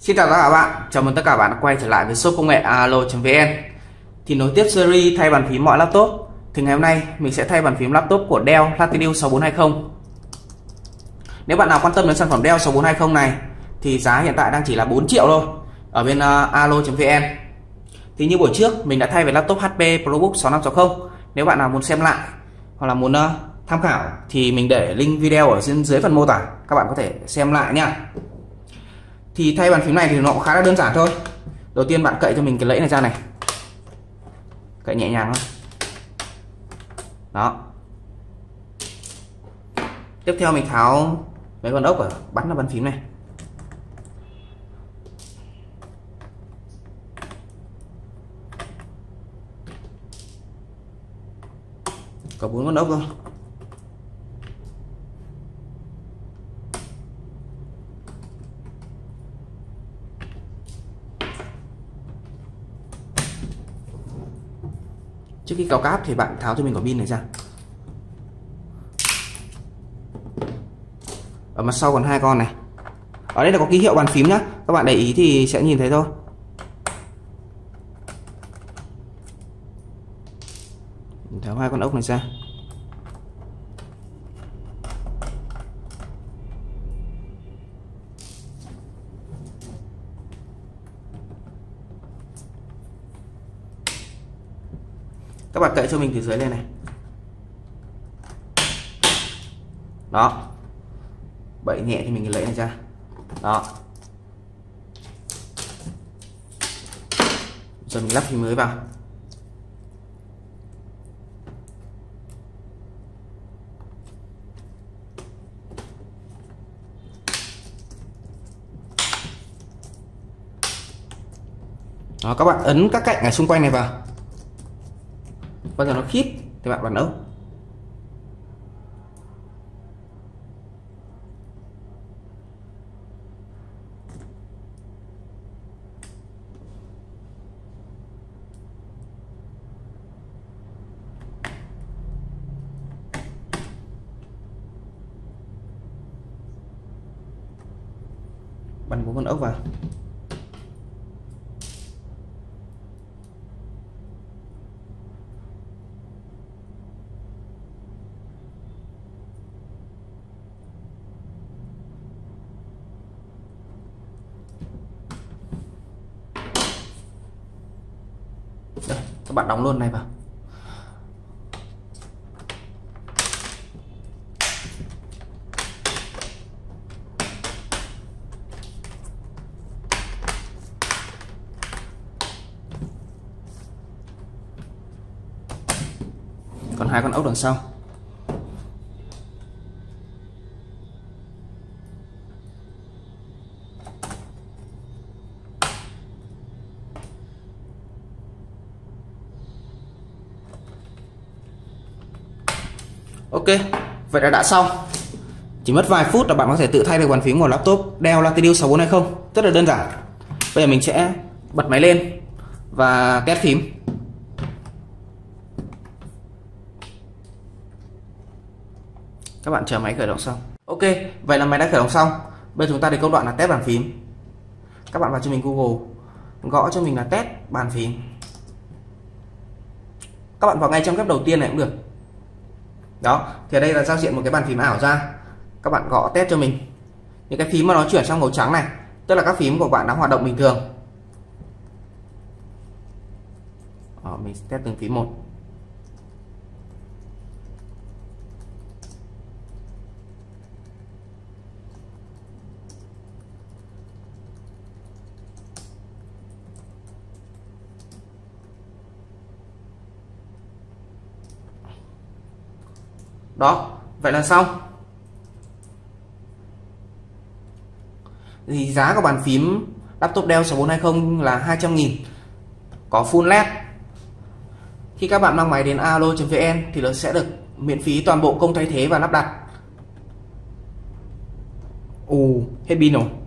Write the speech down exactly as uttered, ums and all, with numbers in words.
Xin chào tất cả các bạn, chào mừng tất cả các bạn đã quay trở lại với shop công nghệ alo.vn. Thì nối tiếp series thay bàn phím mọi laptop, thì ngày hôm nay mình sẽ thay bàn phím laptop của Dell Latitude sáu bốn hai không. Nếu bạn nào quan tâm đến sản phẩm Dell sáu bốn hai không này thì giá hiện tại đang chỉ là bốn triệu thôi ở bên uh, alo.vn. Thì như buổi trước mình đã thay về laptop hát pê ProBook sáu năm sáu không. Nếu bạn nào muốn xem lại hoặc là muốn uh, tham khảo thì mình để link video ở dưới, dưới phần mô tả, các bạn có thể xem lại nha. Thì thay bàn phím này thì nó cũng khá là đơn giản thôi. Đầu tiên bạn cậy cho mình cái lẫy này ra này, cậy nhẹ nhàng thôi. Đó. Tiếp theo mình tháo mấy con ốc ở bắn vào bàn phím này. Có bốn con ốc thôi. Trước khi cào cáp thì bạn tháo cho mình quả pin này ra. Ở mặt sau còn hai con này. Ở đây là có ký hiệu bàn phím nhá, các bạn để ý thì sẽ nhìn thấy thôi. Mình tháo hai con ốc này ra. Các bạn cậy cho mình từ dưới lên này. Đó. Bậy nhẹ thì mình lấy này ra. Đó. Giờ mình lắp phím mới vào. Đó, các bạn ấn các cạnh ở xung quanh này vào. Bao giờ nó khít thì bạn bật ốc. Bắn bốn con ốc vào. Đây, các bạn đóng luôn này vào. Còn hai con ốc đằng sau. Ok, vậy là đã xong. Chỉ mất vài phút là bạn có thể tự thay được bàn phím của laptop Dell Latitude sáu bốn hai không. Rất là đơn giản. Bây giờ mình sẽ bật máy lên và test phím. Các bạn chờ máy khởi động xong. Ok, vậy là máy đã khởi động xong. Bây giờ chúng ta đến công đoạn là test bàn phím. Các bạn vào cho mình Google, gõ cho mình là test bàn phím. Các bạn vào ngay trong web đầu tiên này cũng được. Đó, thì ở đây là giao diện một cái bàn phím ảo ra. Các bạn gõ test cho mình. Những cái phím mà nó chuyển sang màu trắng này, tức là các phím của bạn đang hoạt động bình thường. Đó, mình test từng phím một. Đó, vậy là xong. Thì giá của bàn phím laptop Dell sáu bốn hai không là hai trăm nghìn, có full led. Khi các bạn mang máy đến alo.vn thì nó sẽ được miễn phí toàn bộ công thay thế và lắp đặt. Ù, hết pin rồi.